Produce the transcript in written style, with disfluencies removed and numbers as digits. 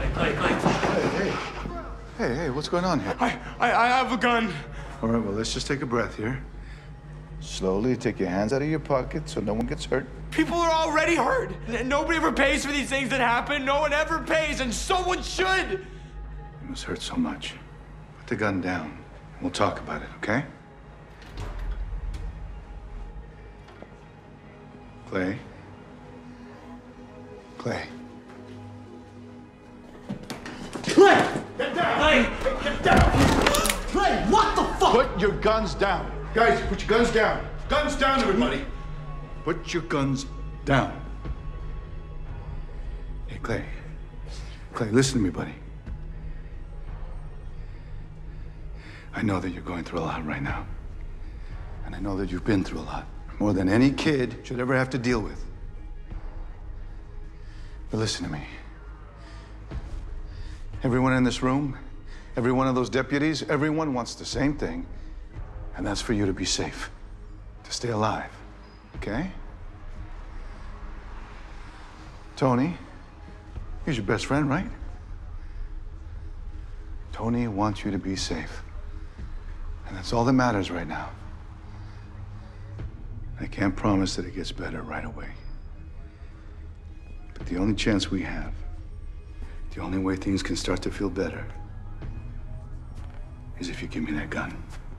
Hey, what's going on here? I have a gun. All right, well, let's just take a breath here. Slowly take your hands out of your pockets so no one gets hurt. People are already hurt. Nobody ever pays for these things that happen. No one ever pays, and someone should. It must hurt so much. Put the gun down. We'll talk about it, okay? Clay. Clay, get down! Clay, get down! Clay, what the fuck? Put your guns down. Guys, put your guns down. Guns down, everybody. Put your guns down. Hey, Clay. Clay, listen to me, buddy. I know that you're going through a lot right now. And I know that you've been through a lot. More than any kid should ever have to deal with. But listen to me. Everyone in this room, every one of those deputies, everyone wants the same thing, and that's for you to be safe, to stay alive, okay? Tony, he's your best friend, right? Tony wants you to be safe, and that's all that matters right now. I can't promise that it gets better right away. But the only chance we have, the only way things can start to feel better, is if you give me that gun.